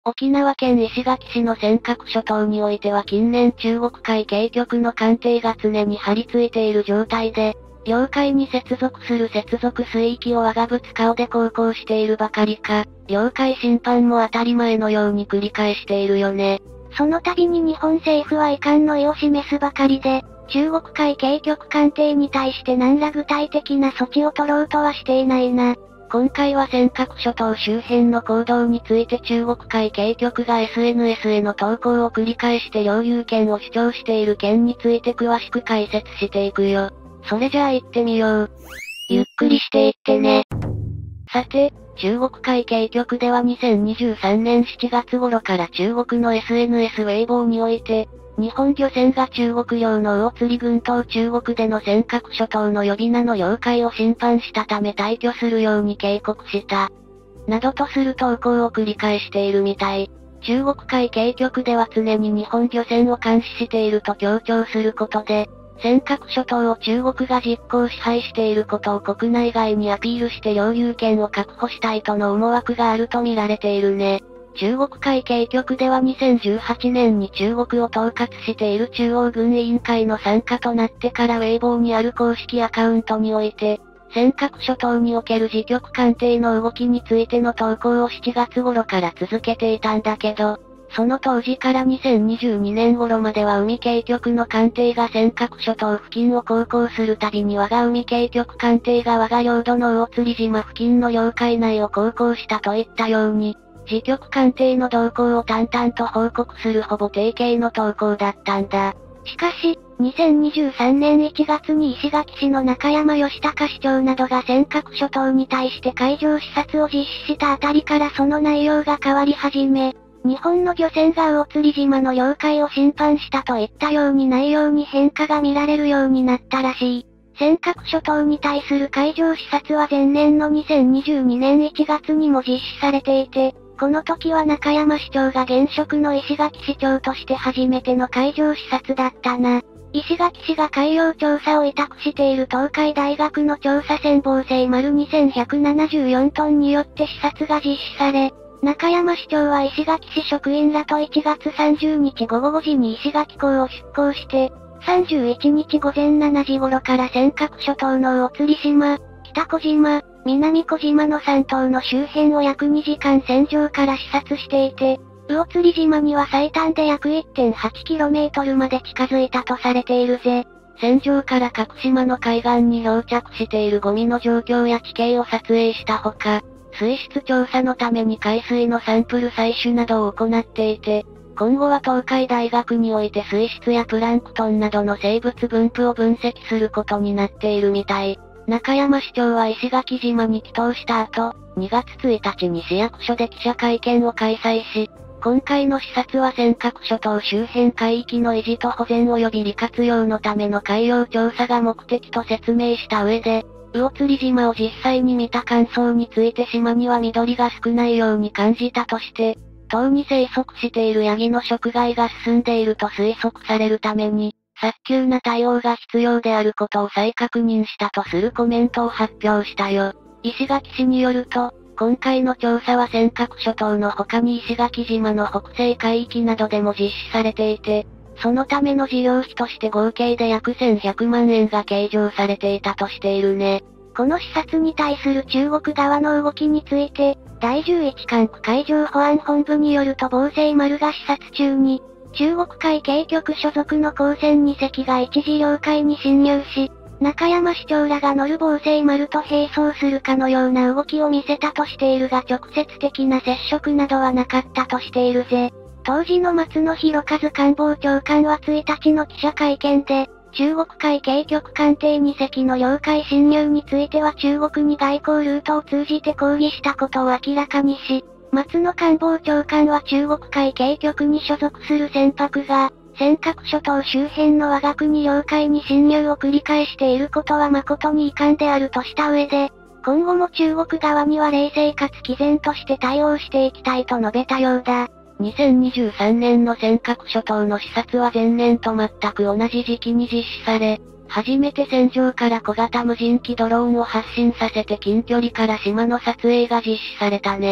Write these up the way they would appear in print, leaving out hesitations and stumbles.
沖縄県石垣市の尖閣諸島においては近年中国海警局の艦艇が常に張り付いている状態で、領海に接続する接続水域を我が物顔で航行しているばかりか、領海侵犯も当たり前のように繰り返しているよね。 その度に日本政府は遺憾の意を示すばかりで、中国海警局艦艇に対して何ら具体的な措置を取ろうとはしていないな。 今回は尖閣諸島周辺の行動について中国海警局が SNS への投稿を繰り返して領有権を主張している件について詳しく解説していくよ。それじゃあ行ってみよう。ゆっくりしていってね。さて、中国海警局では2023年7月頃から中国の SNS ウェイボーにおいて、日本漁船が中国領の魚釣群島中国での尖閣諸島の呼び名の領海を侵犯したため退去するように警告した。などとする投稿を繰り返しているみたい。中国海警局では常に日本漁船を監視していると強調することで、尖閣諸島を中国が実効支配していることを国内外にアピールして領有権を確保したいとの思惑があると見られているね。中国海警局では2018年に中国を統括している中央軍委員会の参加となってからウェイボーにある公式アカウントにおいて、尖閣諸島における自局艦艇の動きについての投稿を7月頃から続けていたんだけど、その当時から2022年頃までは海警局の艦艇が尖閣諸島付近を航行するたびに我が海警局艦艇が我が領土の魚釣島付近の領海内を航行したといったように、自局艦艇の動向を淡々と報告するほぼ定型の投稿だったんだ。 しかし、2023年1月に石垣市の中山義隆市長などが尖閣諸島に対して海上視察を実施したあたりからその内容が変わり始め、日本の漁船が魚釣島の領海を侵犯したといったように内容に変化が見られるようになったらしい。尖閣諸島に対する海上視察は前年の2022年1月にも実施されていて、この時は中山市長が現職の石垣市長として初めての海上視察だったな。石垣市が海洋調査を委託している東海大学の調査船防星丸2174トンによって視察が実施され、中山市長は石垣市職員らと1月30日午後5時に石垣港を出港して、31日午前7時頃から尖閣諸島の魚釣島、北小島、南小島の3島の周辺を約2時間船上から視察していて、魚釣島には最短で約 1.8km まで近づいたとされているぜ。 船上から各島の海岸に漂着しているゴミの状況や地形を撮影したほか、水質調査のために海水のサンプル採取などを行っていて、今後は東海大学において水質やプランクトンなどの生物分布を分析することになっているみたい。中山市長は石垣島に帰島した後、2月1日に市役所で記者会見を開催し、今回の視察は尖閣諸島周辺海域の維持と保全及び利活用のための海洋調査が目的と説明した上で、魚釣島を実際に見た感想について島には緑が少ないように感じたとして、島に生息しているヤギの食害が進んでいると推測されるために、早急な対応が必要であることを再確認したとするコメントを発表したよ。石垣市によると、今回の調査は尖閣諸島の他に石垣島の北西海域などでも実施されていて、そのための事業費として合計で約1100万円が計上されていたとしているね。 この視察に対する中国側の動きについて、第11管区海上保安本部によると防星丸が視察中に、中国海警局所属の公船2隻が一時領海に侵入し、中山市長らが乗る防星丸と並走するかのような動きを見せたとしているが直接的な接触などはなかったとしているぜ。当時の松野博一官房長官は1日の記者会見で、中国海警局艦艇2隻の領海侵入については中国に外交ルートを通じて抗議したことを明らかにし、松野官房長官は中国海警局に所属する船舶が、尖閣諸島周辺の我が国領海に侵入を繰り返していることは誠に遺憾であるとした上で、今後も中国側には冷静かつ毅然として対応していきたいと述べたようだ。 2023年の尖閣諸島の視察は前年と全く同じ時期に実施され、初めて船上から小型無人機ドローンを発進させて近距離から島の撮影が実施されたね。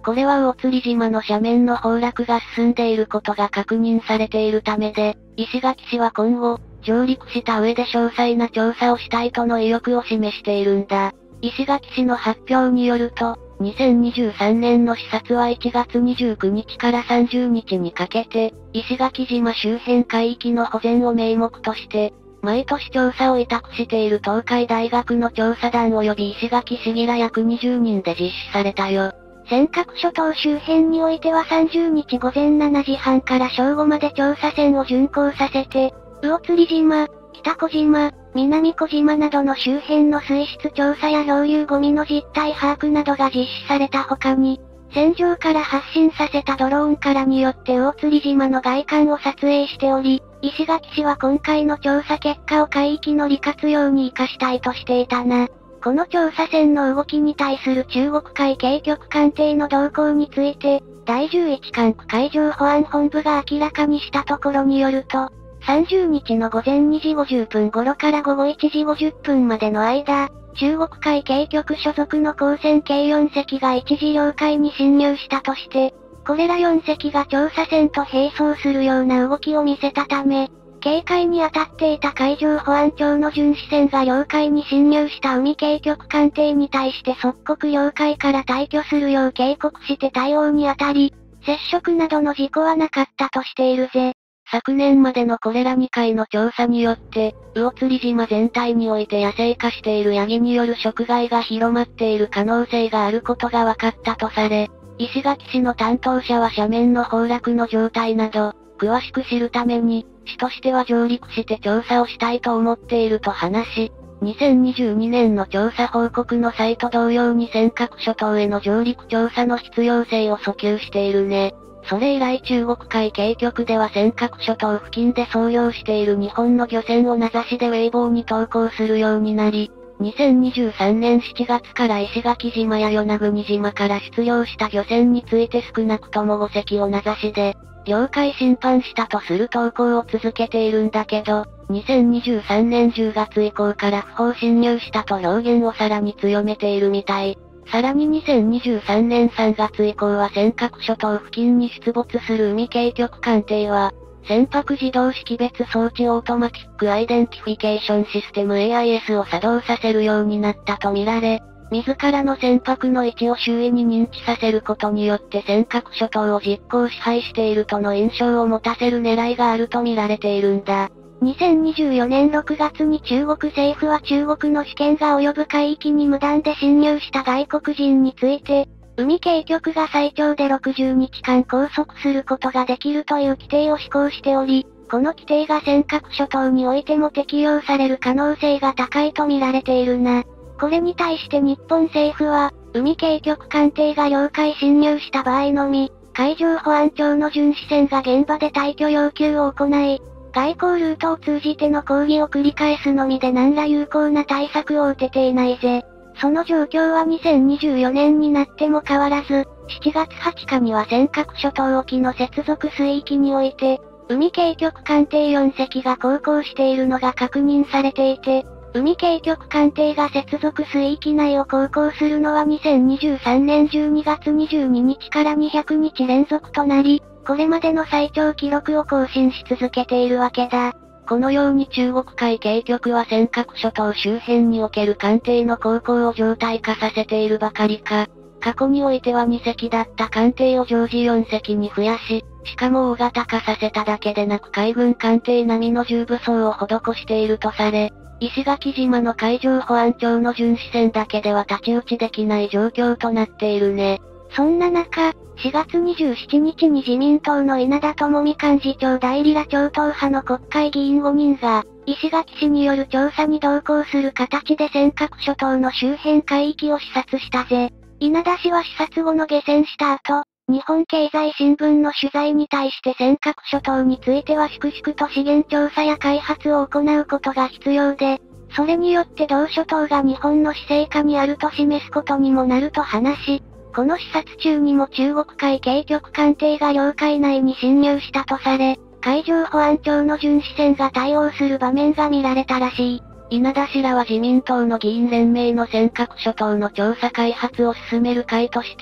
これは魚釣島の斜面の崩落が進んでいることが確認されているためで、石垣市は今後、上陸した上で詳細な調査をしたいとの意欲を示しているんだ。石垣市の発表によると、2023年の視察は1月29日から30日にかけて、石垣島周辺海域の保全を名目として、毎年調査を委託している東海大学の調査団及び石垣市議ら約20人で実施されたよ。 尖閣諸島周辺においては30日午前7時半から正午まで調査船を巡航させて、魚釣島、北小島、南小島などの周辺の水質調査や漂流ゴミの実態把握などが実施された他に、船上から発信させたドローンからによって魚釣島の外観を撮影しており、石垣市は今回の調査結果を海域の利活用に活かしたいとしていたな。この調査船の動きに対する中国海警局艦艇の動向について、第11管区海上保安本部が明らかにしたところによると、30日の午前2時50分頃から午後1時50分までの間、中国海警局所属の航船計4隻が一時領海に侵入したとして、これら4隻が調査船と並走するような動きを見せたため、警戒に当たっていた海上保安庁の巡視船が領海に侵入した海警局艦艇に対して即刻領海から退去するよう警告して対応に当たり、接触などの事故はなかったとしているぜ。 昨年までのこれら2回の調査によって、魚釣島全体において野生化しているヤギによる食害が広まっている可能性があることが分かったとされ、石垣市の担当者は斜面の崩落の状態など、詳しく知るために、市としては上陸して調査をしたいと思っていると話し、2022年の調査報告の際と同様に尖閣諸島への上陸調査の必要性を訴求しているね。それ以来中国海警局では尖閣諸島付近で操業している日本の漁船を名指しでウェイボーに投稿するようになり、2023年7月から石垣島や与那国島から出漁した漁船について少なくとも5隻を名指しで、領海侵犯したとする投稿を続けているんだけど、2023年10月以降から不法侵入したと表現をさらに強めているみたい。さらに2023年3月以降は尖閣諸島付近に出没する海警局艦艇は、船舶自動識別装置オートマティックアイデンティフィケーションシステム AIS を作動させるようになったとみられ、自らの船舶の位置を周囲に認知させることによって尖閣諸島を実効支配しているとの印象を持たせる狙いがあると見られているんだ。 2024年6月に中国政府は中国の主権が及ぶ海域に無断で侵入した外国人について、海警局が最長で60日間拘束することができるという規定を施行しており、この規定が尖閣諸島においても適用される可能性が高いと見られているな。これに対して日本政府は、海警局艦艇が領海侵入した場合のみ、海上保安庁の巡視船が現場で退去要求を行い、外交ルートを通じての抗議を繰り返すのみで何ら有効な対策を打てていないぜ。その状況は2024年になっても変わらず、7月20日には尖閣諸島沖の接続水域において、海警局艦艇4隻が航行しているのが確認されていて、海警局艦艇が接続水域内を航行するのは2023年12月22日から200日連続となり、これまでの最長記録を更新し続けているわけだ。 このように中国海警局は尖閣諸島周辺における艦艇の航行を常態化させているばかりか、過去においては2隻だった艦艇を常時4隻に増やし、しかも大型化させただけでなく海軍艦艇並みの重武装を施しているとされ、石垣島の海上保安庁の巡視船だけでは太刀打ちできない状況となっているね。 そんな中、4月27日に自民党の稲田朋美幹事長代理ら超党派の国会議員5人が、石垣市による調査に同行する形で尖閣諸島の周辺海域を視察したぜ。稲田氏は視察後の下船した後、日本経済新聞の取材に対して尖閣諸島については粛々と資源調査や開発を行うことが必要で、それによって同諸島が日本の施政下にあると示すことにもなると話し、この視察中にも中国海警局艦艇が領海内に侵入したとされ、海上保安庁の巡視船が対応する場面が見られたらしい。 稲田氏らは自民党の議員連盟の尖閣諸島の調査開発を進める会として、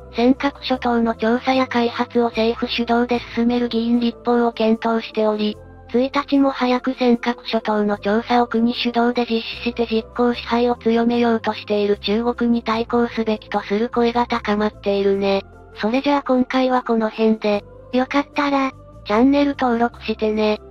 尖閣諸島の調査や開発を政府主導で進める議員立法を検討しており、1日も早く尖閣諸島の調査を国主導で実施して実効支配を強めようとしている中国に対抗すべきとする声が高まっているね。それじゃあ今回はこの辺で、 よかったら、 チャンネル登録してね。